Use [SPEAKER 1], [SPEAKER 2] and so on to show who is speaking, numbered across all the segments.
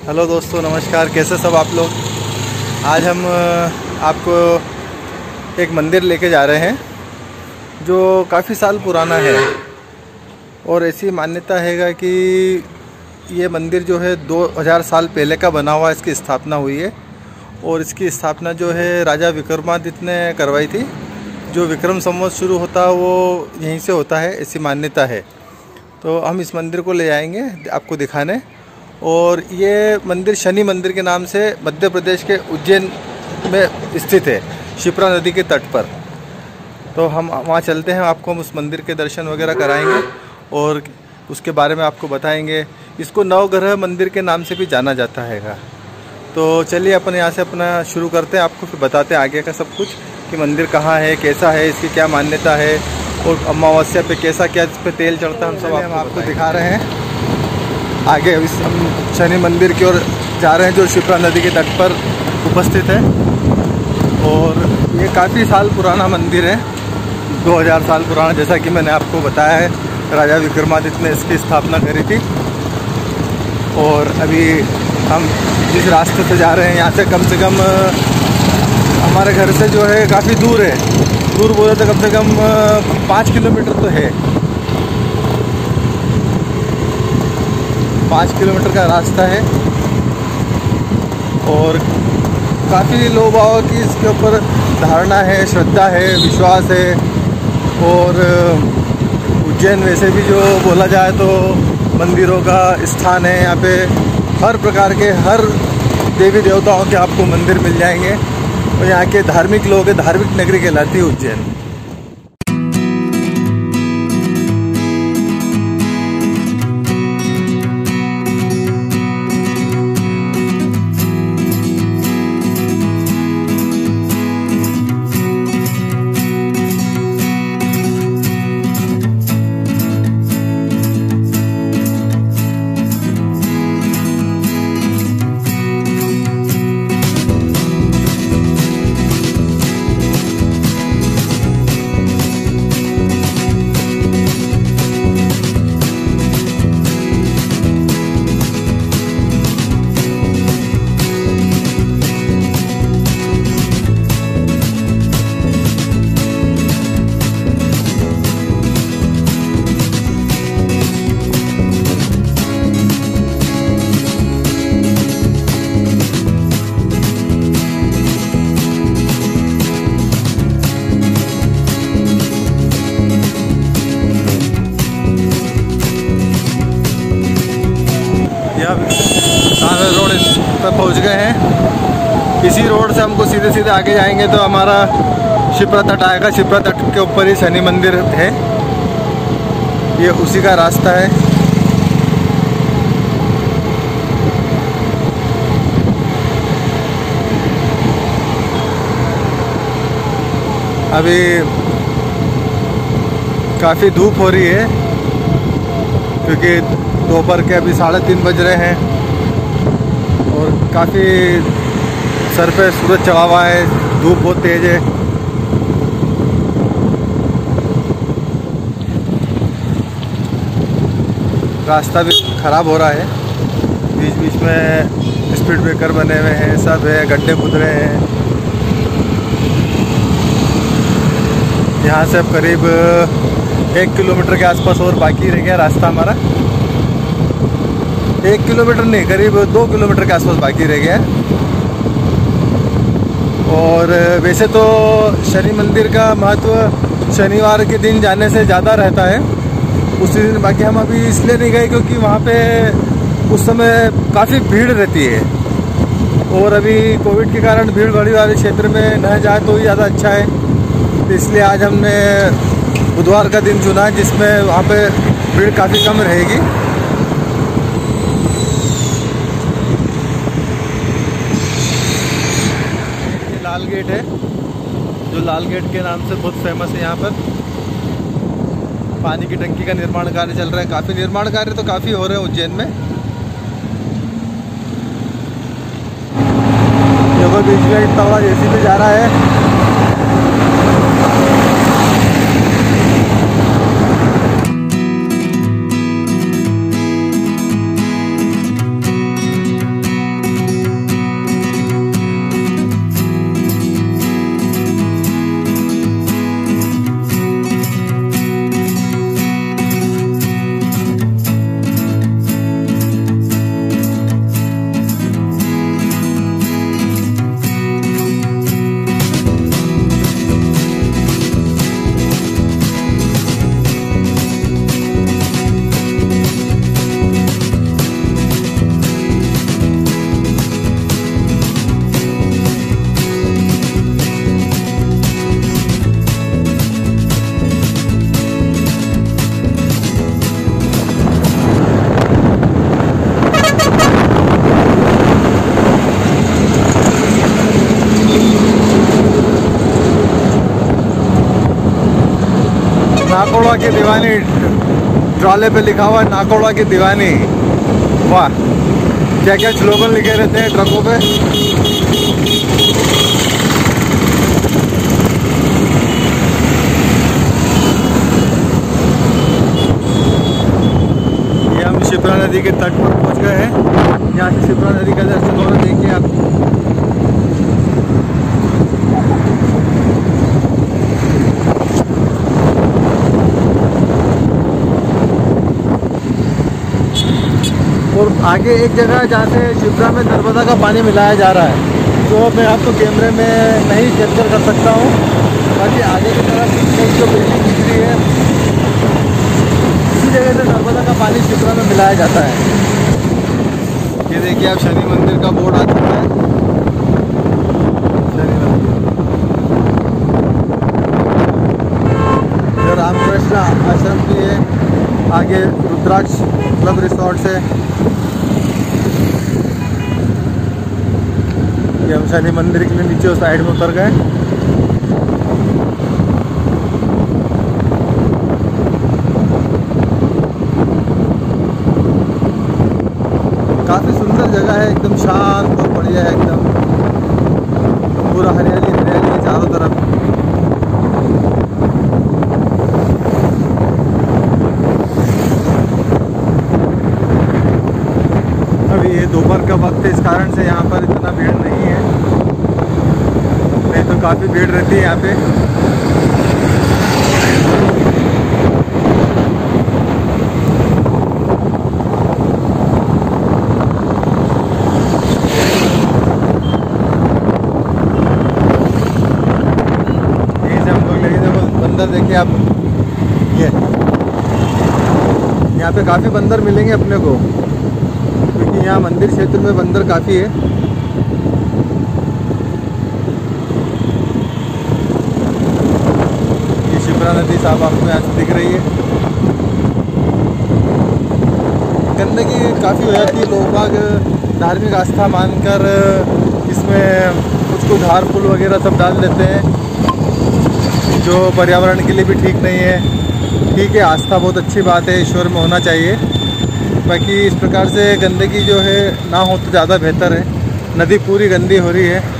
[SPEAKER 1] Hello दोस्तों, नमस्कार। कैसे सब आप लोग। आज हम आपको एक मंदिर लेके जा रहे हैं जो काफ़ी साल पुराना है और ऐसी मान्यता है कि ये मंदिर जो है 2000 साल पहले का बना हुआ, इसकी स्थापना हुई है। और इसकी स्थापना जो है राजा विक्रमादित्य ने करवाई थी। जो विक्रम संवत शुरू होता है वो यहीं से होता है, ऐसी मान्यता है। तो हम इस मंदिर को ले जाएंगे आपको दिखाने। और ये मंदिर शनि मंदिर के नाम से मध्य प्रदेश के उज्जैन में स्थित है, शिप्रा नदी के तट पर। तो हम वहाँ चलते हैं, आपको हम उस मंदिर के दर्शन वगैरह कराएंगे और उसके बारे में आपको बताएंगे। इसको नवग्रह मंदिर के नाम से भी जाना जाता हैगा। तो चलिए अपन यहाँ से अपना शुरू करते हैं, आपको फिर बताते हैं आगे का सब कुछ कि मंदिर कहाँ है, कैसा है, इसकी क्या मान्यता है और अमावस्या पे कैसा क्या इस पर तेल चढ़ता है, हम सब आपको दिखा रहे हैं। आगे इस हम शनि मंदिर की ओर जा रहे हैं जो शिप्रा नदी के तट पर उपस्थित है। और ये काफ़ी साल पुराना मंदिर है, 2000 साल पुराना, जैसा कि मैंने आपको बताया है। राजा विक्रमादित्य ने इसकी स्थापना करी थी। और अभी हम जिस रास्ते से जा रहे हैं यहाँ से कम हमारे घर से जो है काफ़ी दूर है। दूर बोले तो कम से कम 5 किलोमीटर तो है। 5 किलोमीटर का रास्ता है और काफ़ी लोग बागों की इसके ऊपर धारणा है, श्रद्धा है, विश्वास है। और उज्जैन वैसे भी जो बोला जाए तो मंदिरों का स्थान है। यहाँ पे हर प्रकार के, हर देवी देवताओं के आपको मंदिर मिल जाएंगे। और यहाँ के धार्मिक लोग, धार्मिक नगरी कहलाती है उज्जैन। रोड पर पहुंच गए हैं। इसी रोड से हमको सीधे सीधे आगे जाएंगे तो हमारा शिप्रा तट आएगा। शिप्रा तट के ऊपर ही शनि मंदिर है, ये उसी का रास्ता है। अभी काफ़ी धूप हो रही है क्योंकि दोपहर के अभी 3:30 बज रहे हैं और काफ़ी सर पे सूरज चढ़ा हुआ है, धूप बहुत तेज़ है। रास्ता भी ख़राब हो रहा है, बीच बीच में स्पीड ब्रेकर बने हुए हैं, सब है, गड्ढे खुद रहे हैं। यहाँ से अब करीब 1 किलोमीटर के आसपास और बाकी रह गया रास्ता हमारा। 1 किलोमीटर नहीं, करीब 2 किलोमीटर के आसपास बाकी रह गया है। और वैसे तो शनि मंदिर का महत्व शनिवार के दिन जाने से ज़्यादा रहता है उसी दिन। बाकी हम अभी इसलिए नहीं गए क्योंकि वहाँ पे उस समय काफ़ी भीड़ रहती है और अभी कोविड के कारण भीड़ भाड़ वाले क्षेत्र में न जाए तो ही ज़्यादा अच्छा है। तो इसलिए आज हमने बुधवार का दिन चुना जिसमें वहाँ पे भीड़ काफ़ी कम रहेगी। लाल गेट है जो लाल गेट के नाम से बहुत फेमस है। यहाँ पर पानी की टंकी का निर्माण कार्य चल रहा है। काफ़ी निर्माण कार्य तो काफ़ी हो रहे हैं उज्जैन में। देखो बीच में इतना बड़ा जेसीबी जा रहा है। की दीवानी, ट्रॉले पे लिखा हुआ नाकोड़ा की दीवानी। वाह, क्या क्या स्लोगन लिखे रहते हैं ट्रकों पे। ये हम शिप्रा नदी के तट पर पहुंच गए हैं। यहाँ से शिप्रा नदी का दर्शन हो रहा है, देखिए आप। और आगे एक जगह है जहाँ से शिप्रा में नर्मदा का पानी मिलाया जा रहा है, जो मैं आपको कैमरे में नहीं कैप्चर कर सकता हूँ। बाकी आगे की तरफ जो बिल्डिंग दिख रही है, इसी जगह से नर्मदा का पानी शिप्रा में मिलाया जाता है। ये देखिए आप, शनि मंदिर का बोर्ड आ चुका है। शनि मंदिर, जो रामकृष्ण आश्रम की है, आगे रुद्राक्ष क्लब रिसोर्ट से। ये हम शनि मंदिर के लिए नीचे उस साइड में उतर गए। काफी सुंदर जगह है, एकदम शांत और बढ़िया है एकदम। पूरा हरियाली हरियाली है चारों तरफ। अभी ये दोपहर का वक्त है, इस कारण से यहाँ पर इतना भीड़ नहीं है, नहीं तो काफ़ी भीड़ रहती है यहाँ पे। यहीं से हम लोग लगे थे, बंदर देखिए आप। ये यहाँ पे काफ़ी बंदर मिलेंगे अपने को, क्योंकि यहाँ मंदिर क्षेत्र में बंदर काफ़ी है। ये शिप्रा नदी साहब आपको यहाँ से दिख रही है। गंदगी काफ़ी हो जाती है, लोग बाग धार्मिक आस्था मानकर इसमें कुछ धार फूल वगैरह सब डाल देते हैं, जो पर्यावरण के लिए भी ठीक नहीं है। ठीक है, आस्था बहुत अच्छी बात है, ईश्वर में होना चाहिए। बाकी इस प्रकार से गंदगी जो है ना हो तो ज़्यादा बेहतर है। नदी पूरी गंदी हो रही है।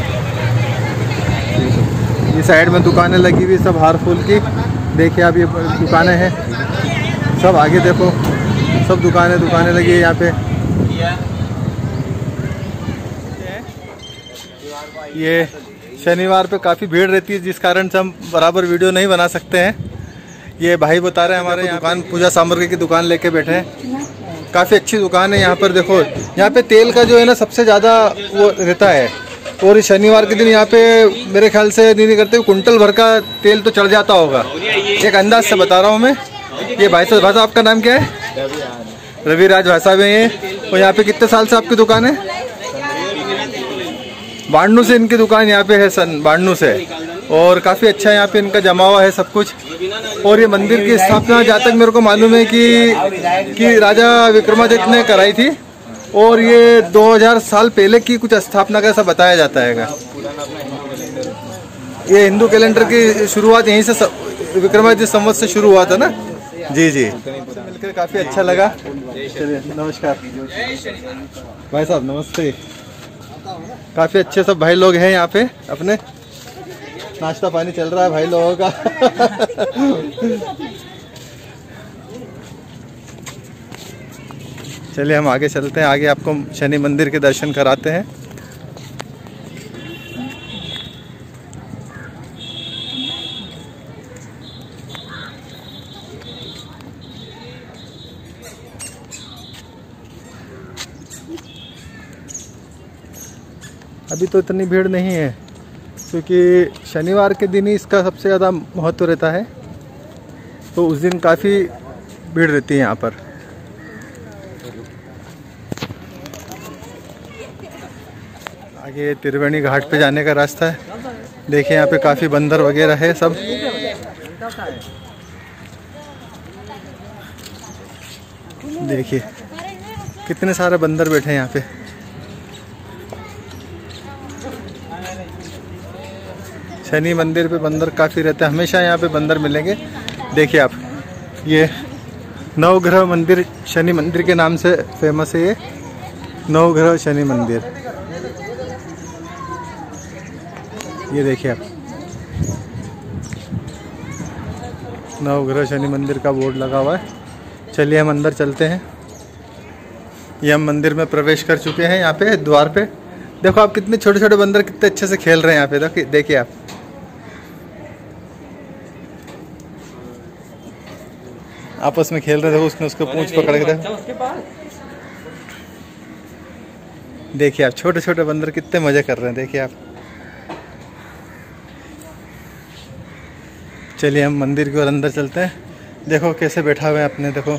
[SPEAKER 1] ये साइड में दुकानें लगी हुई सब हार फूल की, देखिए आप, ये दुकानें हैं सब। आगे देखो, सब दुकानें लगी है यहाँ पे। ये शनिवार पे काफ़ी भीड़ रहती है, जिस कारण से हम बराबर वीडियो नहीं बना सकते हैं। ये भाई बता रहे हैं, हमारे यहाँ दुकान पूजा सामग्री की दुकान लेके बैठे हैं। काफ़ी अच्छी दुकान है यहाँ पर। देखो यहाँ पे तेल का जो है ना सबसे ज़्यादा वो रहता है, और शनिवार के दिन यहाँ पे मेरे ख्याल से नहीं करते, कुंटल भर का तेल तो चढ़ जाता होगा, एक अंदाज से बता रहा हूँ मैं। ये भाई साहब, आपका नाम क्या है? रविराज भाई साहब है ये। और यहाँ पे कितने साल से आपकी दुकान है? 92 से इनकी दुकान यहाँ पे है, सन 92 से। और काफ़ी अच्छा यहाँ पे इनका जमा हुआ है सब कुछ। और ये मंदिर की स्थापना जहाँ तक मेरे को मालूम है कि राजा विक्रमादित्य ने कराई थी, और ये 2000 साल पहले की कुछ स्थापना का ऐसा बताया जाता है। ये हिंदू कैलेंडर की शुरुआत यहीं से विक्रमादित्य संवत से शुरू हुआ था ना। जी जी, मिलकर काफ़ी अच्छा लगा। चलिए, नमस्कार भाई साहब, नमस्ते। काफ़ी अच्छे सब भाई लोग हैं यहाँ पे, अपने नाश्ता पानी चल रहा है भाई लोगों का। चलिए हम आगे चलते हैं, आगे आपको शनि मंदिर के दर्शन कराते हैं। अभी तो इतनी भीड़ नहीं है, क्योंकि शनिवार के दिन ही इसका सबसे ज़्यादा महत्व रहता है, तो उस दिन काफ़ी भीड़ रहती है यहाँ पर। आगे त्रिवेणी घाट पे जाने का रास्ता है। देखिए यहाँ पे काफ़ी बंदर वगैरह है सब। देखिए कितने सारे बंदर बैठे हैं यहाँ पे। शनि मंदिर पे बंदर काफ़ी रहते हैं, हमेशा यहाँ पे बंदर मिलेंगे। देखिए आप, ये नवग्रह मंदिर, शनि मंदिर के नाम से फेमस है ये नवग्रह शनि मंदिर। ये देखिए आप, नवग्रह शनि मंदिर का बोर्ड लगा हुआ है। चलिए हम अंदर चलते हैं। ये हम मंदिर में प्रवेश कर चुके हैं। यहाँ पे द्वार पे देखो आप, कितने छोटे छोटे बंदर कितने अच्छे से खेल रहे हैं यहाँ पे। देखिए आप, आपस में खेल रहे थे। उसने उसको पूंछ पकड़ के देखिए आप, छोटे छोटे बंदर कितने मजे कर रहे हैं। देखिए आप, चलिए हम मंदिर की ओर अंदर चलते हैं। देखो कैसे बैठा हुए हैं अपने, देखो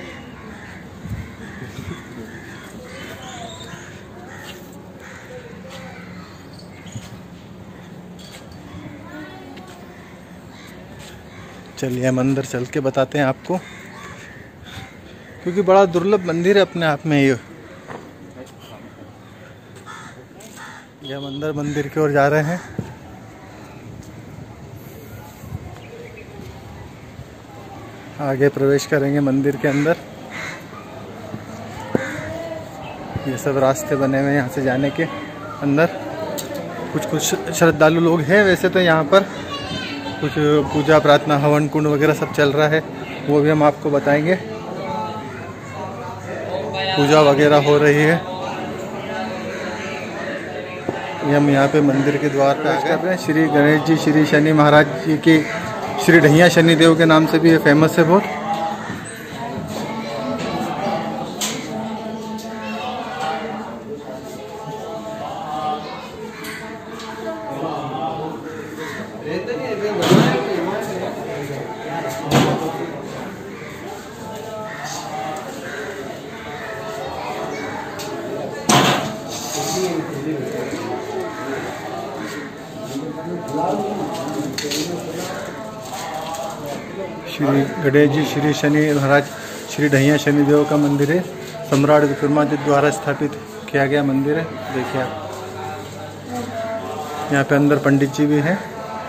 [SPEAKER 1] चलिए हम अंदर चल के बताते हैं आपको, क्योंकि बड़ा दुर्लभ मंदिर है अपने आप में ये। हम अंदर मंदिर की ओर जा रहे हैं। आगे प्रवेश करेंगे मंदिर के अंदर। ये सब रास्ते बने हुए हैं यहाँ से जाने के अंदर। कुछ श्रद्धालु लोग हैं वैसे तो यहाँ पर। कुछ पूजा प्रार्थना हवन कुंड वगैरह सब चल रहा है, वो भी हम आपको बताएंगे। पूजा वगैरह हो रही है। ये हम यहाँ पे मंदिर के द्वार पे कर रहे हैं। श्री गणेश जी, श्री शनि महाराज जी की, श्री ढैया शनि देव के नाम से भी ये फेमस है बहुत। श्री गणेश जी, श्री शनि महाराज, श्री ढैया शनि देव का मंदिर है। सम्राट विक्रमादित्य द्वारा स्थापित किया गया मंदिर है। देखिए आप, यहाँ पे अंदर पंडित जी भी हैं।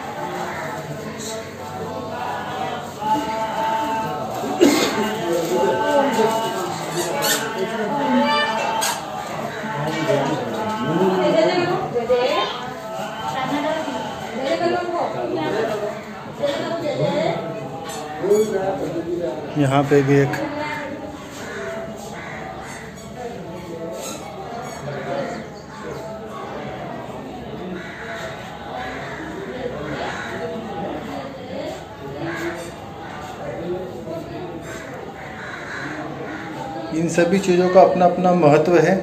[SPEAKER 1] यहाँ पे भी एक इन सभी चीज़ों का अपना अपना महत्व है।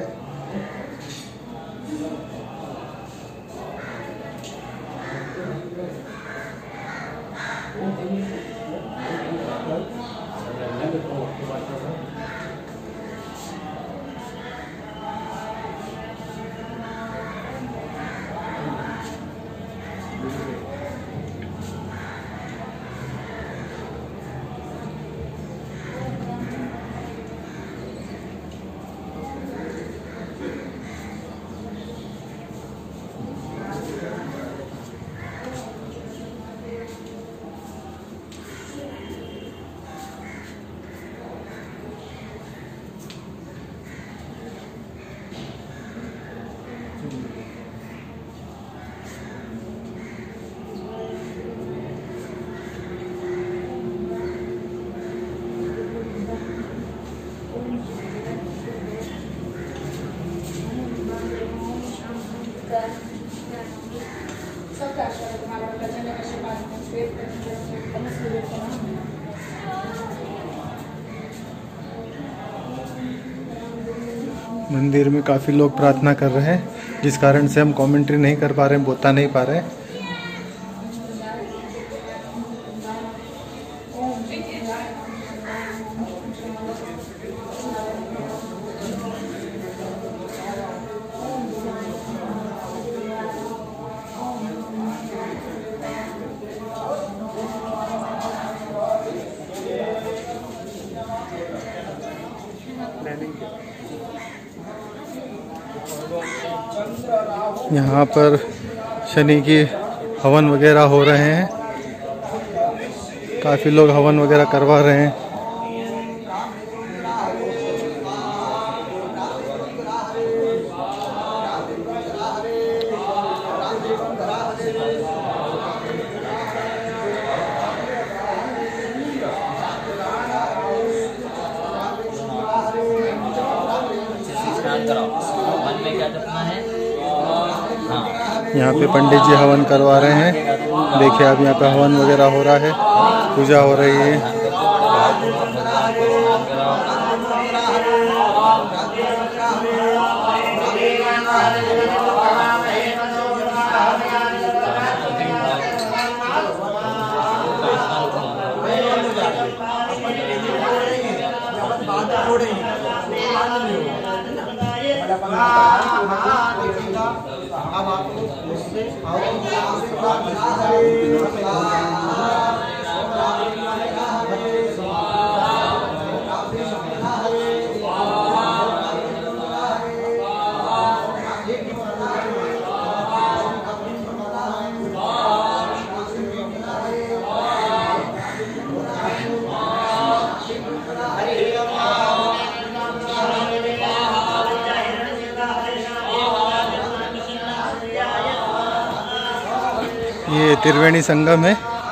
[SPEAKER 1] मंदिर में काफ़ी लोग प्रार्थना कर रहे हैं, जिस कारण से हम कमेंट्री नहीं कर पा रहे हैं, बता नहीं पा रहे हैं। यहाँ पर शनि की हवन वगैरह हो रहे हैं। काफ़ी लोग हवन वगैरह करवा रहे हैं। यहाँ पे पंडित जी हवन करवा रहे हैं। देखिए अब यहाँ पे हवन वगैरह हो रहा है, पूजा हो रही है। ये त्रिवेणी संगम है।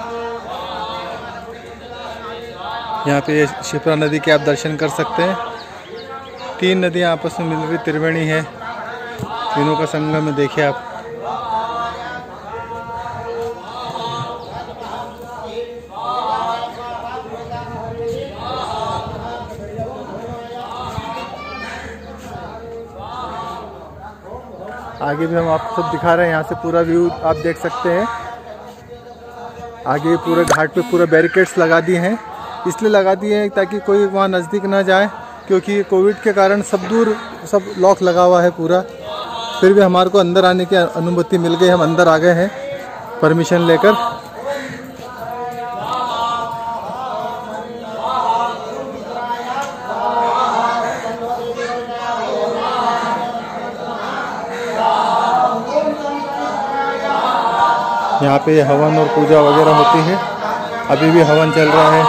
[SPEAKER 1] यहाँ पे शिप्रा नदी के आप दर्शन कर सकते हैं। 3 नदियाँ आपस में मिल रही त्रिवेणी है, तीनों का संगम है। देखिए आप आगे भी हम आपको सब दिखा रहे हैं। यहाँ से पूरा व्यू आप देख सकते हैं। आगे पूरे घाट पे पूरा बैरिकेड्स लगा दिए हैं, इसलिए लगा दिए हैं ताकि कोई वहाँ नज़दीक ना जाए, क्योंकि कोविड के कारण सब दूर सब लॉक लगा हुआ है पूरा। फिर भी हमारे को अंदर आने की अनुमति मिल गई, हम अंदर आ गए हैं परमिशन लेकर। यहाँ पे हवन और पूजा वगैरह होती है। अभी भी हवन चल रहा है।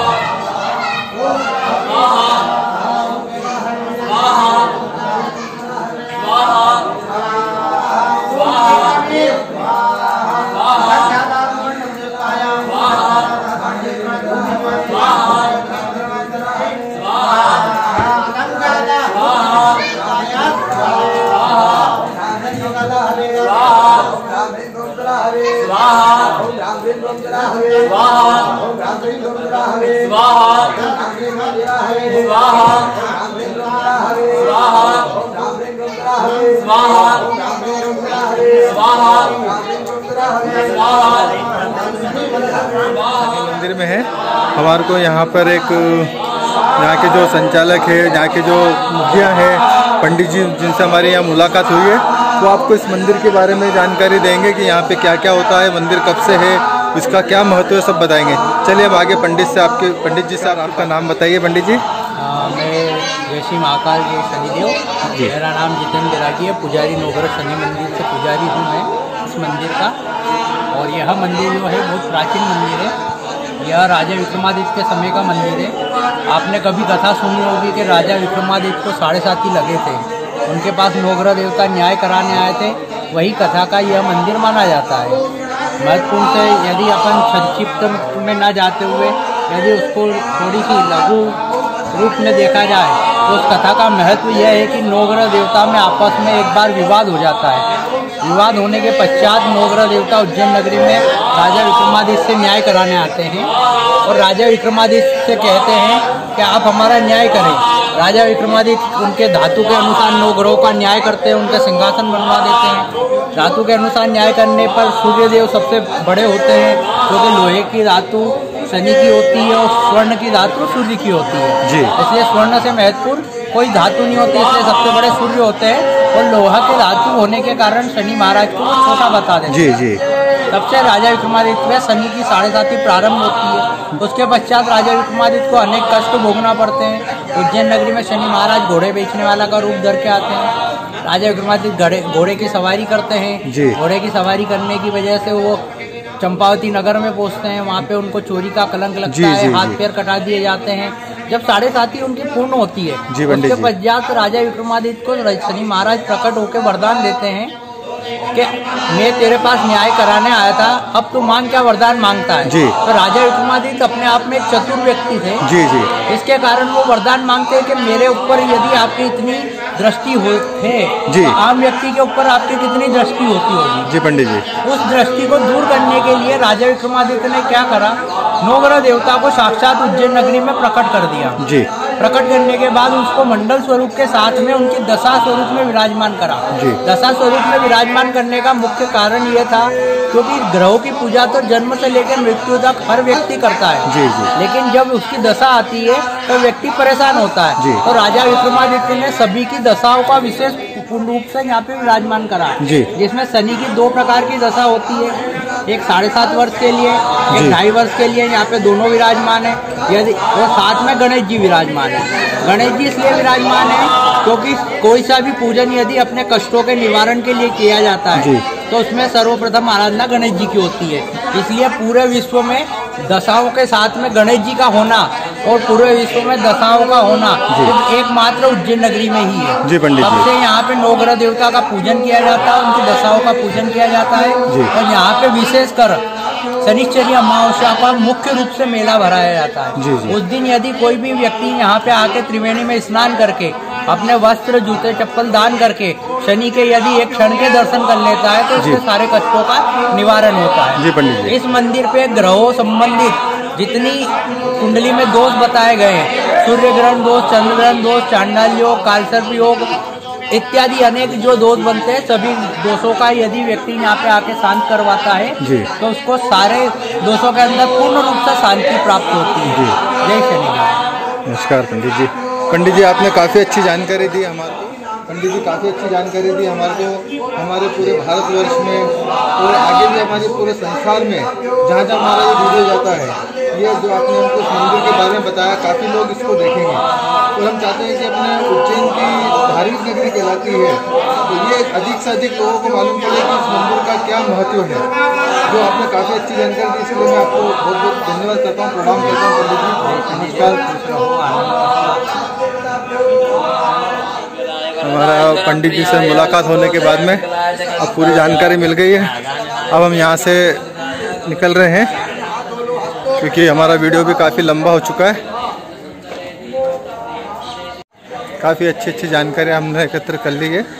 [SPEAKER 1] मंदिर में है। हमारे को यहाँ पर एक यहाँ के जो संचालक है, यहाँ के जो मुखिया है, पंडित जी जिनसे हमारी यहाँ मुलाकात हुई है, वो आपको इस मंदिर के बारे में जानकारी देंगे कि यहाँ पे क्या क्या होता है, मंदिर कब से है, इसका क्या महत्व है, सब बताएंगे। चलिए अब आगे पंडित जी से आपका नाम बताइए। पंडित जी।
[SPEAKER 2] मैं जैसी महाकाल के शनिदेव, मेरा नाम जितेंद्र राठी है। पुजारी नौगढ़ शनि मंदिर से पुजारी हूँ मैं इस मंदिर का। और यह मंदिर जो है बहुत प्राचीन मंदिर है। यह राजा विक्रमादित्य के समय का मंदिर है। आपने कभी कथा सुनी होगी कि राजा विक्रमादित्य को 7.5 लगे थे, उनके पास नौग्रह देवता न्याय कराने आए थे। वही कथा का यह मंदिर माना जाता है। महत्वपूर्ण से यदि अपन संक्षिप्त में न जाते हुए यदि उसको थोड़ी सी लघु रूप में देखा जाए तो उस कथा का महत्व यह है कि नौग्रह देवता में आपस में एक बार विवाद हो जाता है। विवाद होने के पश्चात नौग्रह देवता उज्जैन नगरी में राजा विक्रमादित्य से न्याय कराने आते हैं और राजा विक्रमादित्य से कहते हैं कि आप हमारा न्याय करें। राजा विक्रमादित्य उनके धातु के अनुसार नौग्रहों का न्याय करते हैं, उनके सिंहासन बनवा देते हैं। धातु के अनुसार न्याय करने पर सूर्यदेव सबसे बड़े होते हैं, क्योंकि लोहे की धातु शनि की होती है और स्वर्ण की धातु सूर्य की होती है जी। इसलिए स्वर्ण से महत्वपूर्ण कोई धातु नहीं होती, इसलिए सबसे बड़े सूर्य होते हैं। और लोहा के धातु होने के कारण शनि महाराज को छोटा बता देते हैं जी। तब से राजा विक्रमादित्य में शनि की 7.5 प्रारंभ होती है। उसके पश्चात राजा विक्रमादित्य को अनेक कष्ट भोगना पड़ते हैं। उज्जैन नगरी में शनि महाराज घोड़े बेचने वाला का रूप धर के आते हैं। राजा विक्रमादित्य घोड़े की सवारी करते हैं। घोड़े की सवारी करने की वजह से वो चंपावती नगर में पहुंचते हैं। वहाँ पे उनको चोरी का कलंक लगता है, हाथ पैर कटा दिए जाते हैं। जब 7.5 उनकी पूर्ण होती है उसके पश्चात राजा विक्रमादित्य को शनि महाराज प्रकट होकर वरदान देते हैं कि मैं तेरे पास न्याय कराने आया था, अब तू मांग क्या वरदान मांगता है।
[SPEAKER 1] जी।
[SPEAKER 2] तो राजा विक्रमादित्य अपने आप में एक चतुर व्यक्ति थे।
[SPEAKER 1] जी जी।
[SPEAKER 2] इसके कारण वो वरदान मांगते हैं कि मेरे ऊपर यदि आपकी इतनी दृष्टि हो है
[SPEAKER 1] जी,
[SPEAKER 2] तो आम व्यक्ति के ऊपर आपकी कितनी दृष्टि होती होगी।
[SPEAKER 1] जी पंडित जी।
[SPEAKER 2] उस दृष्टि को दूर करने के लिए राजा विक्रमादित्य ने क्या करा, नवग्रह देवता को साक्षात उज्जैन नगरी में प्रकट कर दिया।
[SPEAKER 1] जी।
[SPEAKER 2] प्रकट करने के बाद उसको मंडल स्वरूप के साथ में उनकी दशा स्वरूप में विराजमान करा।
[SPEAKER 1] जी।
[SPEAKER 2] दशा स्वरूप में विराजमान करने का मुख्य कारण ये था क्योंकि ग्रहों की पूजा तो जन्म से लेकर मृत्यु तक हर व्यक्ति करता है।
[SPEAKER 1] जी जी।
[SPEAKER 2] लेकिन जब उसकी दशा आती है तो व्यक्ति परेशान होता है।
[SPEAKER 1] जी।
[SPEAKER 2] तो राजा विक्रमादित्य ने सभी की दशाओं का विशेष पूर्ण रूप से यहाँ पे विराजमान करा।
[SPEAKER 1] जी।
[SPEAKER 2] जिसमें शनि की 2 प्रकार की दशा होती है, एक 7.5 वर्ष के लिए, एक 2.5 वर्ष के लिए, यहाँ पे दोनों विराजमान है। यदि और साथ में गणेश जी विराजमान है। गणेश जी इसलिए विराजमान है क्योंकि कोई सा भी पूजन यदि अपने कष्टों के निवारण के लिए किया जाता है तो उसमें सर्वप्रथम आराधना गणेश जी की होती है। इसलिए पूरे विश्व में दशाओं के साथ में गणेश जी का होना और पूरे विश्व में दशाओं का होना एकमात्र उज्जैन नगरी में ही है।
[SPEAKER 1] जी पंडित जी।
[SPEAKER 2] सबसे यहाँ पे नवग्रह देवता का पूजन किया जाता है, उनकी दशाओं का पूजन किया जाता है। और यहाँ पे विशेषकर शनिश्चरी अमावस्या का मुख्य रूप से मेला भराया जाता है।
[SPEAKER 1] जी जी।
[SPEAKER 2] उस दिन यदि कोई भी व्यक्ति यहाँ पे आके त्रिवेणी में स्नान करके अपने वस्त्र जूते चप्पल दान करके शनि के यदि एक क्षण के दर्शन कर लेता है तो उसके सारे कष्टों का निवारण होता है।
[SPEAKER 1] जी पंडित जी।
[SPEAKER 2] इस मंदिर पे ग्रहों संबंधित जितनी कुंडली में दोष बताए गए हैं, सूर्य ग्रहण दोष, चंद्र ग्रहण दोष, चांडाल योग, कालसर्प योग इत्यादि अनेक जो दोष बनते हैं, सभी दोषों का यदि व्यक्ति यहाँ पे आके शांत करवाता है तो उसको सारे दोषों के अंदर पूर्ण रूप से शांति प्राप्त होती है। जय शनि।
[SPEAKER 1] नमस्कार पंडित जी। पंडित जी आपने काफ़ी अच्छी जानकारी दी हमारे को। पंडित जी काफ़ी अच्छी जानकारी दी हमारे को, हमारे पूरे भारतवर्ष में और आगे भी हमारे पूरे संसार में जहाँ जहाँ हमारा ये वीडियो जाता है, ये जो आपने हमको इस मंदिर के बारे में बताया, काफ़ी लोग इसको देखेंगे। और हम चाहते हैं कि अपने उज्जैन की धार्मिक नगरी कहलाती है तो ये अधिक से अधिक लोगों को मालूम पड़े कि इस मंदिर का क्या महत्व है। जो आपने काफ़ी अच्छी जानकारी दी, इसके लिए मैं आपको बहुत बहुत धन्यवाद करता हूँ, प्रणाम करता हूँ पंडित जी। नमस्कार। हमारा पंडित जी से मुलाकात होने के बाद में अब पूरी जानकारी मिल गई है। अब हम यहाँ से निकल रहे हैं क्योंकि हमारा वीडियो भी काफ़ी लंबा हो चुका है। काफ़ी अच्छी जानकारी हमने एकत्र कर ली है।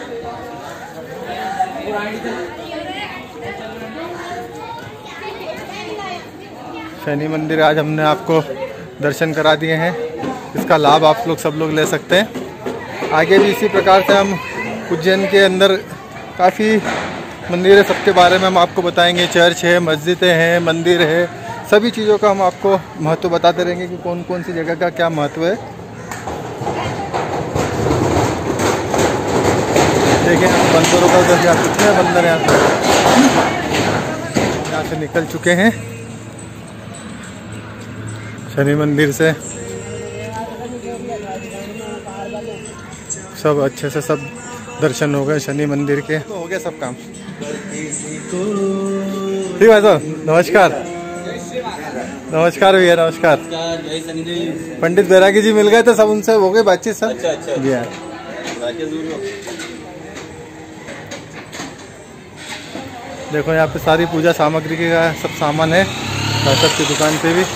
[SPEAKER 1] शनि मंदिर आज हमने आपको दर्शन करा दिए हैं, इसका लाभ आप लोग सब लोग ले सकते हैं। आगे भी इसी प्रकार से हम उज्जैन के अंदर काफ़ी मंदिर है, सबके बारे में हम आपको बताएंगे। चर्च है, मस्जिदें हैं, मंदिर है, सभी चीज़ों का हम आपको महत्व बताते रहेंगे कि कौन कौन सी जगह का क्या महत्व है। देखिए बंदरों का उधर जा चुके हैं, बंदर यहाँ से निकल चुके हैं शनि मंदिर से। सब अच्छे से सब दर्शन हो गए शनि मंदिर के, तो हो गया सब काम। ठीक है साहब, नमस्कार। नमस्कार भैया, नमस्कार। पंडित बैरागी जी मिल गए तो सब उनसे हो गई बातचीत सब। अच्छा। जी हाँ। देखो यहाँ पे सारी पूजा सामग्री का सब सामान है, भाई की दुकान पे भी।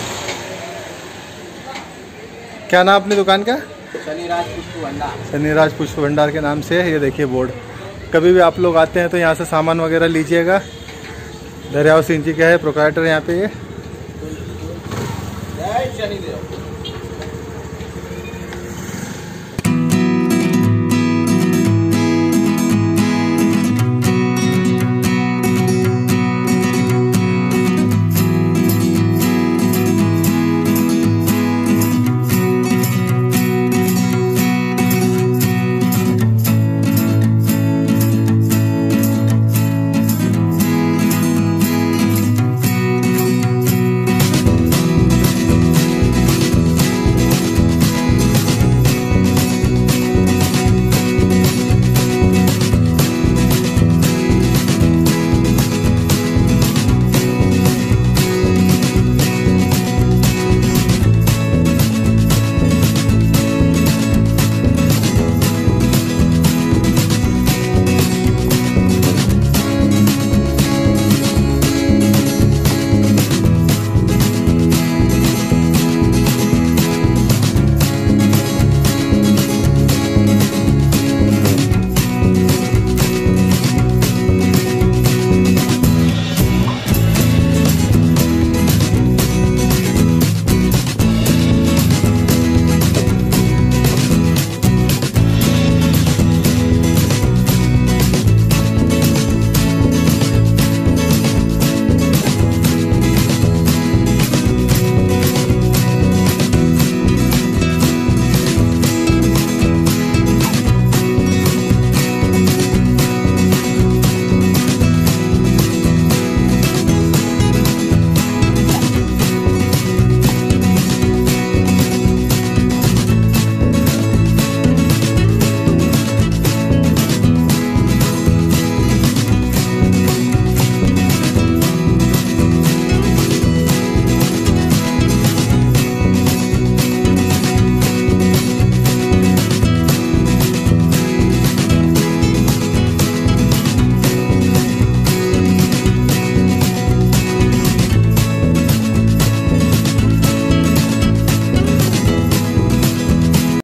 [SPEAKER 1] क्या नाम अपनी दुकान का?
[SPEAKER 2] शनिराज पुष्प भंडार।
[SPEAKER 1] शनिराज पुष्प भंडार के नाम से है। ये देखिए बोर्ड। कभी भी आप लोग आते हैं तो यहाँ से सामान वगैरह लीजिएगा। दरियाव सिंह जी का है प्रोप्राइटर यहाँ पे ये।